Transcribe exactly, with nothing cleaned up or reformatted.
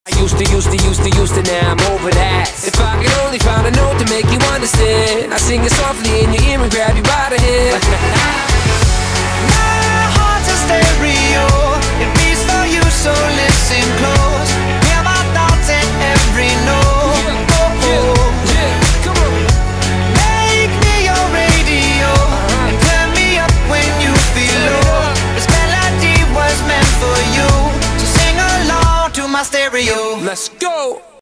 Used to, used to, used to, used to, now I'm over that. If I could only find a note to make you understand, I sing it softly in your ear and grab you by the hand. My heart's a stereo, it beats for you, so listen close. Hear my thoughts in every note. Yeah, oh, yeah, oh. yeah, come on. Make me your radio, and turn me up when you feel low. This melody was meant for you, so sing along to my stereo. Let's go.